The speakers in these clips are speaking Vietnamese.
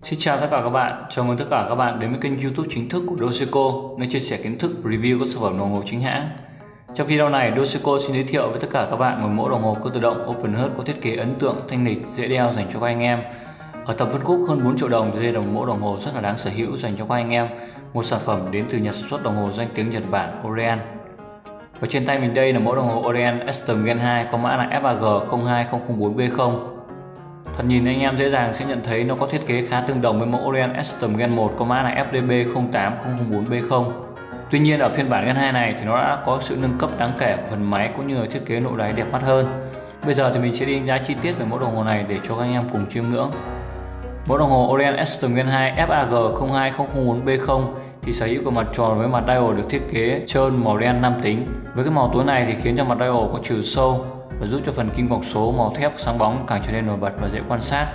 Xin chào tất cả các bạn, chào mừng tất cả các bạn đến với kênh YouTube chính thức của Doseco, nơi chia sẻ kiến thức review các sản phẩm đồng hồ chính hãng. Trong video này, Doseco xin giới thiệu với tất cả các bạn một mẫu đồng hồ cơ tự động Open Heart có thiết kế ấn tượng, thanh lịch, dễ đeo dành cho các anh em. Ở tầm phân khúc hơn 4 triệu đồng thì đây là một mẫu đồng hồ rất là đáng sở hữu dành cho các anh em. Một sản phẩm đến từ nhà sản xuất đồng hồ danh tiếng Nhật Bản Orient. Và trên tay mình đây là mẫu đồng hồ Orient Extreme Gen 2 có mã là FAG02004B0. Thật nhìn anh em dễ dàng sẽ nhận thấy nó có thiết kế khá tương đồng với mẫu Orient Extreme Gen 1 có mã là FDB08004B0. Tuy nhiên ở phiên bản Gen 2 này thì nó đã có sự nâng cấp đáng kể của phần máy cũng như là thiết kế nội đáy đẹp mắt hơn. Bây giờ thì mình sẽ đi đánh giá chi tiết về mẫu đồng hồ này để cho các anh em cùng chiêm ngưỡng. Mẫu đồng hồ Orient Extreme Gen 2 FAG02004B0 thì sở hữu của mặt tròn với mặt dial được thiết kế trơn màu đen nam tính. Với cái màu tối này thì khiến cho mặt dial có chiều sâu và giúp cho phần kim cọc số màu thép sáng bóng càng trở nên nổi bật và dễ quan sát.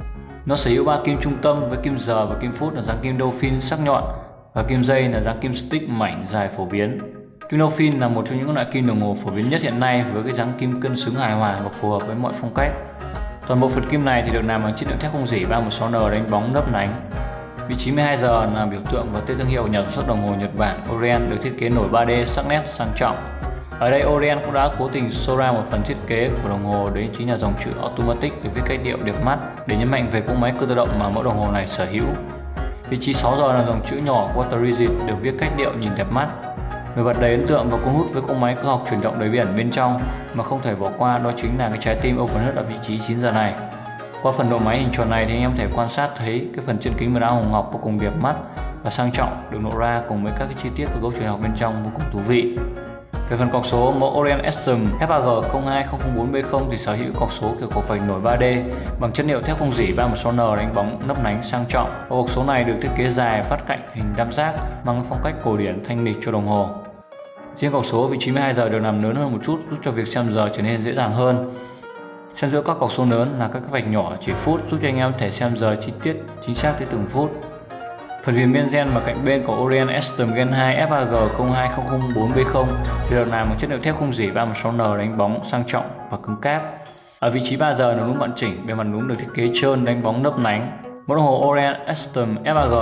Nó sở hữu 3 kim trung tâm với kim giờ và kim phút là dáng kim Dolphin sắc nhọn và kim dây là dáng kim stick mảnh dài phổ biến. Kim Dolphin là một trong những loại kim đồng hồ phổ biến nhất hiện nay với cái dáng kim cân xứng hài hòa và phù hợp với mọi phong cách. Toàn bộ phần kim này thì được làm bằng chất liệu thép không rỉ 316N đánh bóng nấp nánh. Vị trí 12 giờ là biểu tượng và tên thương hiệu của nhà sản xuất đồng hồ Nhật Bản Orient được thiết kế nổi 3D sắc nét sang trọng. Ở đây Orient cũng đã cố tình show ra một phần thiết kế của đồng hồ, đấy chính là dòng chữ Automatic được viết cách điệu đẹp mắt để nhấn mạnh về cỗ máy cơ tự động mà mẫu đồng hồ này sở hữu. Vị trí 6 giờ là dòng chữ nhỏ Water Rigid được viết cách điệu nhìn đẹp mắt. Nổi bật đầy ấn tượng và cuốn hút với cỗ máy cơ học chuyển động đầy bí ẩn bên trong mà không thể bỏ qua đó chính là cái trái tim Open Heart ở vị trí 9 giờ này. Qua phần độ máy hình tròn này thì anh em có thể quan sát thấy cái phần chân kính màu hồng ngọc vô cùng đẹp mắt và sang trọng được lộ ra cùng với các cái chi tiết của gấu truyền học bên trong vô cùng thú vị. Về phần cọc số, mẫu Orient Extreme FAG02004B0 thì sở hữu cọc số kiểu cọc vạch nổi 3D bằng chất liệu thép không rỉ 316N đánh bóng nấp nánh sang trọng. Và cọc số này được thiết kế dài phát cạnh hình tam giác mang phong cách cổ điển thanh lịch cho đồng hồ. Riêng cọc số vị trí 12 giờ được làm lớn hơn một chút giúp cho việc xem giờ trở nên dễ dàng hơn. Xen giữa các cọc số lớn là các vạch nhỏ chỉ phút giúp cho anh em có thể xem giờ chi tiết chính xác tới từng phút. Phần viền benzen và cạnh bên của Orient Extreme Gen 2 FAG02004B0 thì được làm bằng chất liệu thép không rỉ 316N đánh bóng sang trọng và cứng cáp. Ở vị trí 3 giờ là núm bạn chỉnh, bề mặt núm được thiết kế trơn đánh bóng nấp nánh. Mẫu đồng hồ Orient Extreme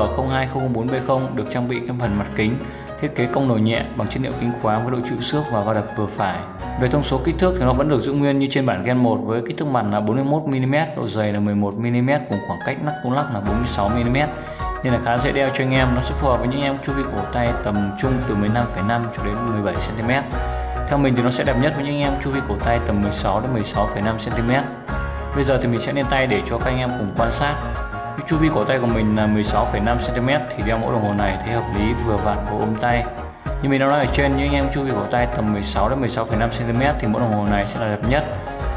FAG02004B0 được trang bị cái phần mặt kính thiết kế cong nổi nhẹ bằng chất liệu kính khoáng với độ chịu xước và va đập vừa phải. Về thông số kích thước thì nó vẫn được giữ nguyên như trên bản Gen 1 với kích thước mặt là 41mm, độ dày là 11mm cùng khoảng cách nắp tung lắc là 46mm. Nên là khá dễ đeo cho anh em, nó sẽ phù hợp với những em chu vi cổ tay tầm trung từ 15,5 cho đến 17cm. Theo mình thì nó sẽ đẹp nhất với những em chu vi cổ tay tầm 16 đến 16,5cm. Bây giờ thì mình sẽ lên tay để cho các anh em cùng quan sát. Chu vi cổ tay của mình là 16,5cm thì đeo mẫu đồng hồ này thấy hợp lý vừa vặn và ôm tay. Như mình đã nói ở trên, những anh em chu vi cổ tay tầm 16 đến 16,5cm thì mẫu đồng hồ này sẽ là đẹp nhất.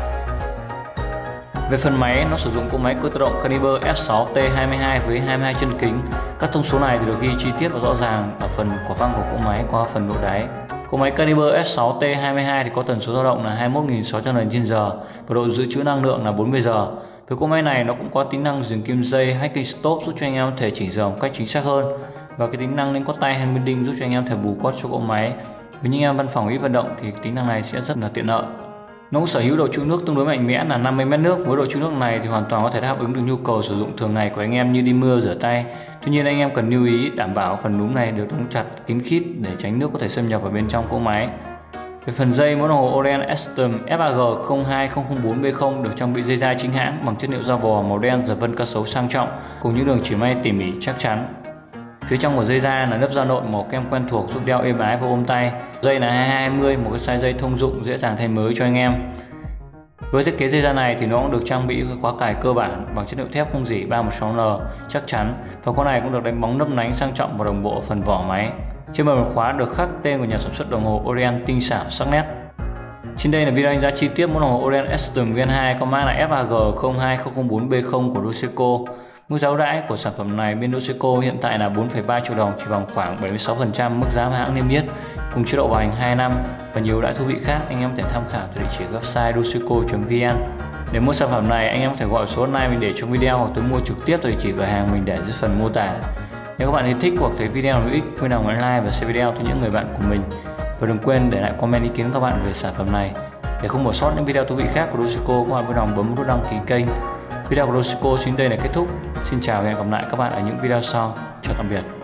Về phần máy, nó sử dụng cỗ máy cơ tự động Caliber F6T22 với 22 chân kính. Các thông số này thì được ghi chi tiết và rõ ràng ở phần quả văng của cỗ máy qua phần độ đáy. Cỗ máy Caliber F6T22 thì có tần số dao động là 21.600 lần trên giờ và độ dự trữ năng lượng là 40 giờ. Với cỗ máy này nó cũng có tính năng dừng kim dây Hacking Stop giúp cho anh em có thể chỉnh giờ một cách chính xác hơn và cái tính năng lên cốt tay hand bending giúp cho anh em thể bù cốt cho cỗ máy. Với những em văn phòng ít vận động thì tính năng này sẽ rất là tiện lợi. Nó cũng sở hữu độ trữ nước tương đối mạnh mẽ là 50 mét nước. Với độ trữ nước này thì hoàn toàn có thể đáp ứng được nhu cầu sử dụng thường ngày của anh em như đi mưa, rửa tay. Tuy nhiên anh em cần lưu ý đảm bảo phần núm này được đóng chặt kín khít để tránh nước có thể xâm nhập vào bên trong cỗ máy. Về phần dây, mẫu đồng hồ Orient Extreme FAG02004B0 được trang bị dây dai chính hãng bằng chất liệu da bò màu đen dập vân cá sấu sang trọng cùng những đường chỉ may tỉ mỉ chắc chắn. Phía trong của dây da là lớp da nộn màu kem quen thuộc giúp đeo êm ái và ôm tay. Dây là 2220, một cái size dây thông dụng dễ dàng thay mới cho anh em. Với thiết kế dây da này thì nó cũng được trang bị khóa cài cơ bản bằng chất liệu thép không rỉ 316N chắc chắn và khóa này cũng được đánh bóng nấp nánh sang trọng và đồng bộ ở phần vỏ máy. Trên bề mặt khóa được khắc tên của nhà sản xuất đồng hồ Orient tinh xảo sắc nét. Trên đây là video đánh giá chi tiết mẫu đồng hồ Orient Extreme Gen 2 có mã là FAG02004B0 của Doseco. Mức giá ưu đãi của sản phẩm này bên Doseco hiện tại là 4,3 triệu đồng, chỉ bằng khoảng 76% mức giá mà hãng niêm yết, cùng chế độ bảo hành 2 năm và nhiều ưu đãi thú vị khác. Anh em có thể tham khảo tại địa chỉ website doseco.vn. Để mua sản phẩm này, anh em có thể gọi số hotline mình để trong video hoặc tới mua trực tiếp tại địa chỉ cửa hàng mình để dưới phần mô tả. Nếu các bạn thấy thích hoặc thấy video hữu ích, vui lòng ấn like và share video tới những người bạn của mình. Và đừng quên để lại comment ý kiến các bạn về sản phẩm này. Để không bỏ sót những video thú vị khác của Doseco, các bạn vui lòng bấm nút đăng ký kênh Video của Doshiko xin đây là kết thúc. Xin chào và hẹn gặp lại các bạn ở những video sau. Chào tạm biệt.